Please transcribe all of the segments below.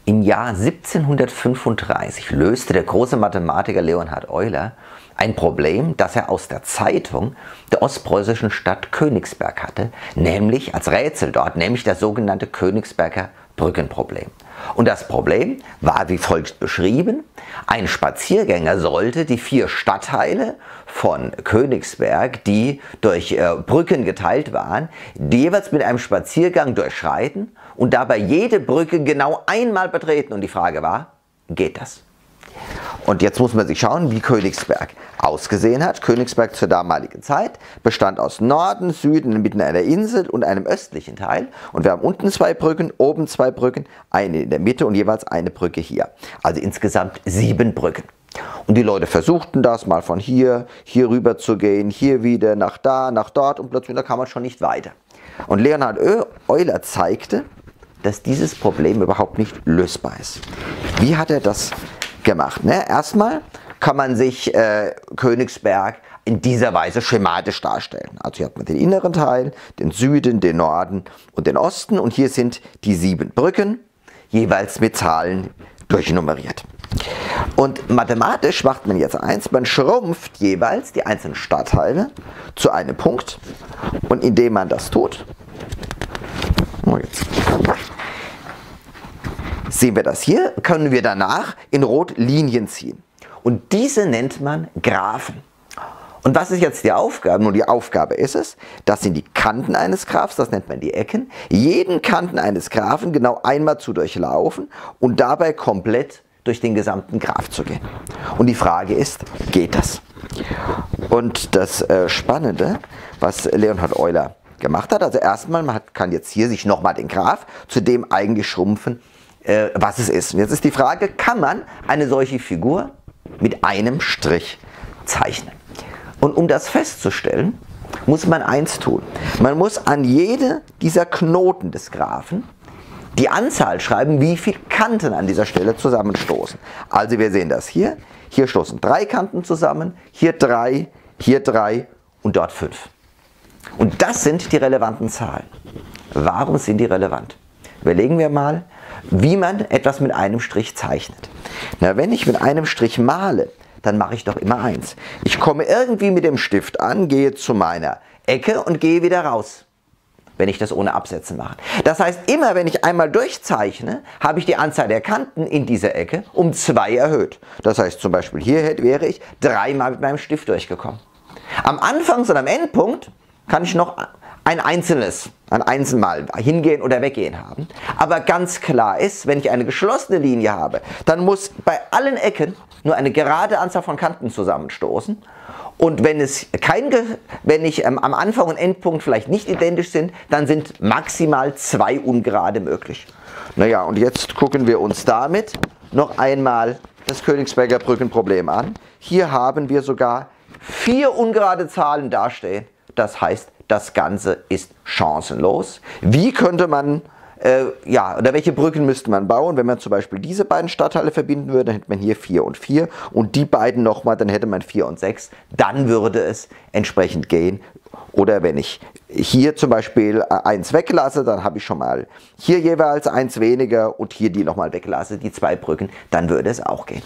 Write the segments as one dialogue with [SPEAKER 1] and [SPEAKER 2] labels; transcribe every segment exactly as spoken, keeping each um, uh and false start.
[SPEAKER 1] Im Jahr siebzehnhundertfünfunddreißig löste der große Mathematiker Leonhard Euler ein Problem, das er aus der Zeitung der ostpreußischen Stadt Königsberg hatte, nämlich als Rätsel dort, nämlich das sogenannte Königsberger Brückenproblem. Und das Problem war wie folgt beschrieben: Ein Spaziergänger sollte die vier Stadtteile von Königsberg, die durch äh, Brücken geteilt waren, jeweils mit einem Spaziergang durchschreiten und dabei jede Brücke genau einmal betreten. Und die Frage war, geht das? Und jetzt muss man sich schauen, wie Königsberg ausgesehen hat. Königsberg zur damaligen Zeit bestand aus Norden, Süden, mitten einer Insel und einem östlichen Teil. Und wir haben unten zwei Brücken, oben zwei Brücken, eine in der Mitte und jeweils eine Brücke hier. Also insgesamt sieben Brücken. Und die Leute versuchten das mal von hier, hier rüber zu gehen, hier wieder, nach da, nach dort und plötzlich da kam man schon nicht weiter. Und Leonhard Euler zeigte, dass dieses Problem überhaupt nicht lösbar ist. Wie hat er das gemacht? Ne? Erstmal kann man sich äh, Königsberg in dieser Weise schematisch darstellen. Also hier hat man den inneren Teil, den Süden, den Norden und den Osten und hier sind die sieben Brücken, jeweils mit Zahlen durchnummeriert. Und mathematisch macht man jetzt eins, man schrumpft jeweils die einzelnen Stadtteile zu einem Punkt und indem man das tut, oh jetzt, sehen wir das hier, können wir danach in Rot Linien ziehen. Und diese nennt man Graphen. Und was ist jetzt die Aufgabe? Nun, die Aufgabe ist es, das sind die Kanten eines Graphs, das nennt man die Ecken, jeden Kanten eines Graphen genau einmal zu durchlaufen und dabei komplett durch den gesamten Graph zu gehen. Und die Frage ist, geht das? Und das äh, Spannende, was Leonhard Euler gemacht hat, also erstmal, man hat, kann jetzt hier sich nochmal den Graph zu dem eigentlich schrumpfen, äh, was es ist. Und jetzt ist die Frage, kann man eine solche Figur mit einem Strich zeichnen? Und um das festzustellen, muss man eins tun. Man muss an jede dieser Knoten des Graphen die Anzahl schreiben, wie viele Kanten an dieser Stelle zusammenstoßen. Also wir sehen das hier. Hier stoßen drei Kanten zusammen, hier drei, hier drei und dort fünf. Und das sind die relevanten Zahlen. Warum sind die relevant? Überlegen wir mal, wie man etwas mit einem Strich zeichnet. Na, wenn ich mit einem Strich male, dann mache ich doch immer eins. Ich komme irgendwie mit dem Stift an, gehe zu meiner Ecke und gehe wieder raus, wenn ich das ohne Absätze mache. Das heißt, immer wenn ich einmal durchzeichne, habe ich die Anzahl der Kanten in dieser Ecke um zwei erhöht. Das heißt zum Beispiel hier wäre ich dreimal mit meinem Stift durchgekommen. Am Anfangs- und am Endpunkt kann ich noch ein einzelnes, ein Einzelmal hingehen oder weggehen haben. Aber ganz klar ist, wenn ich eine geschlossene Linie habe, dann muss bei allen Ecken nur eine gerade Anzahl von Kanten zusammenstoßen. Und wenn, es kein, wenn ich ähm, am Anfang und Endpunkt vielleicht nicht identisch sind, dann sind maximal zwei Ungerade möglich. Naja, und jetzt gucken wir uns damit noch einmal das Königsberger Brückenproblem an. Hier haben wir sogar vier ungerade Zahlen dastehen. Das heißt, das Ganze ist chancenlos. Wie könnte man, äh, ja, oder welche Brücken müsste man bauen? Wenn man zum Beispiel diese beiden Stadtteile verbinden würde, dann hätte man hier vier und vier und die beiden nochmal, dann hätte man vier und sechs. Dann würde es entsprechend gehen. Oder wenn ich hier zum Beispiel eins weglasse, dann habe ich schon mal hier jeweils eins weniger und hier die nochmal weglasse, die zwei Brücken, dann würde es auch gehen.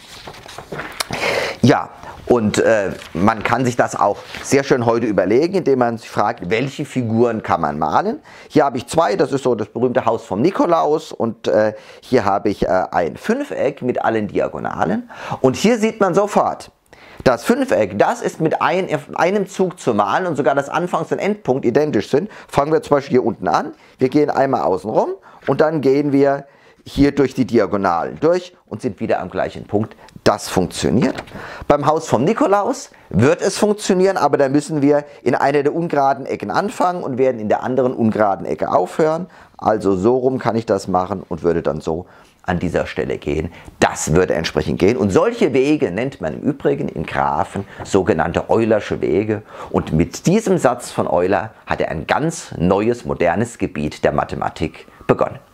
[SPEAKER 1] Ja, und äh, man kann sich das auch sehr schön heute überlegen, indem man sich fragt, welche Figuren kann man malen. Hier habe ich zwei, das ist so das berühmte Haus vom Nikolaus und äh, hier habe ich äh, ein Fünfeck mit allen Diagonalen und hier sieht man sofort, das Fünfeck, das ist mit ein, einem Zug zu malen und sogar das Anfangs- und Endpunkt identisch sind. Fangen wir zum Beispiel hier unten an, wir gehen einmal außen rum und dann gehen wir hier durch die Diagonalen durch und sind wieder am gleichen Punkt. Das funktioniert. Beim Haus vom Nikolaus wird es funktionieren, aber da müssen wir in einer der ungeraden Ecken anfangen und werden in der anderen ungeraden Ecke aufhören. Also so rum kann ich das machen und würde dann so an dieser Stelle gehen. Das würde entsprechend gehen. Und solche Wege nennt man im Übrigen in Graphen sogenannte Eulersche Wege. Und mit diesem Satz von Euler hat er ein ganz neues, modernes Gebiet der Mathematik begonnen.